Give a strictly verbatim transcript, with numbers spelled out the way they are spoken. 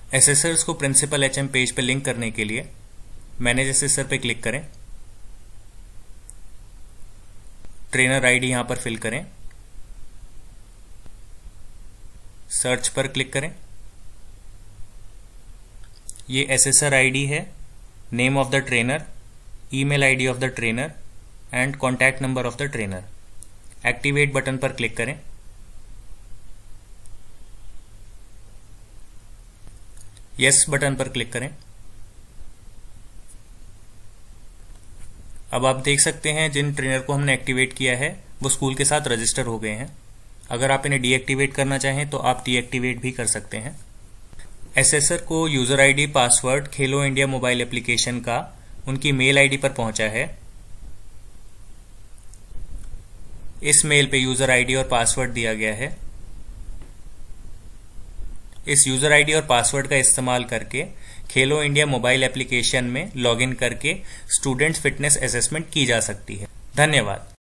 Assessors को principal HM page पर link करने के लिए मैनेज एसेसर पे क्लिक करें, ट्रेनर आईडी यहां पर फिल करें, सर्च पर क्लिक करें। ये एसेसर आईडी है, name of the trainer, email ID of the trainer and contact number of the trainer. Activate button पर क्लिक करें। यस बटन पर क्लिक करें। अब आप देख सकते हैं जिन ट्रेनर को हमने एक्टिवेट किया है वो स्कूल के साथ रजिस्टर हो गए हैं। अगर आप इन्हें डीएक्टिवेट करना चाहें तो आप डीएक्टिवेट भी कर सकते हैं। एसेसर को user ID password Khelo India mobile application का उनकी मेल आईडी पर पहुंचा है। इस मेल पे यूजर आईडी और पासवर्ड दिया गया है। इस यूजर आईडी और पासवर्ड का इस्तेमाल करके खेलो इंडिया मोबाइल एप्लीकेशन में लॉगिन करके स्टूडेंट्स फिटनेस असेसमेंट की जा सकती है। धन्यवाद।